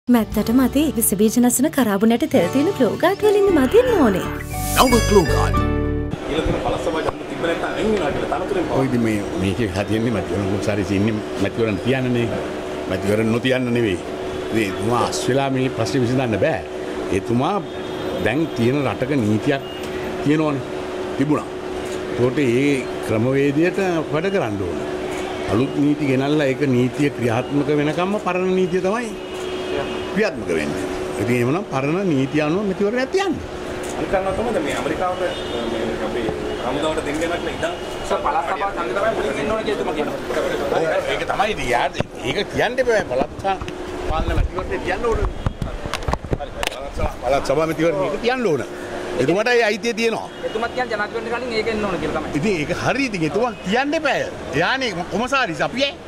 මැත්තට මදි විස බීජ නැසන කරාබුනට තෙල් තියෙන ක්ලෝගාඩ් වලින් මදින්න ඕනේ. නව ක්ලෝගාඩ්. ඊළඟට පළස්සමයි ගන්න තිබ්බ නැත්නම් අයින් වෙනවා කියලා තනතුරෙන් පාවා. ඔයදි මේකේ හදින්නේ මැතිවරණ උසාරි ඉන්නේ මැතිවරණ තියන්නනේ. මැතිවරණ නොතියන්න නෙවෙයි. ඒ තුමා අස්විලා මේ ප්‍රශ්නේ විසඳන්න බෑ. ඒ තුමා දැන් තියෙන රටක නීතියක් තියෙනවනේ. තිබුණා. ඒකට ඒ ක්‍රමවේදයට වැඩ කරන්න ඕනේ. අලුත් නීති ගෙනල්ලා ඒක නීතිය ක්‍රියාත්මක වෙනකම්ම පරණ නීතිය තමයි ක්‍රියාත්මක වෙන්නේ. ඉතින් එහෙමනම් පරණ නීතිය අනුව මෙතිවරණයක් තියන්නේ. අනිකන්ව තමයි මේ ඇමරිකාවට මේ අපේ හමුදාවට දෙන්න යනක් නේ ඉතින් පළාත් සභාව සංග තමයි මුලින් එන්න ඕන කියලා තුමා කියනවා. ඒක තමයි ඉතින් යාද ඒක කියන්න බෑ පළාත් පාලන මෙතිවරණේ තියන්න ඕන. පළාත් සභාව මෙතිවරණේ තියන්න ඕන. එතුමාට ඒ අයිතිය තියෙනවා. එතුමාත් කියන්නේ ජනාධිපතිතුමා කලින් ඒක එන්න ඕන කියලා තමයි. ඉතින් ඒක හරි ඉතින් එතුමා කියන්න බෑ. එයානේ කොමසාරිස් අපි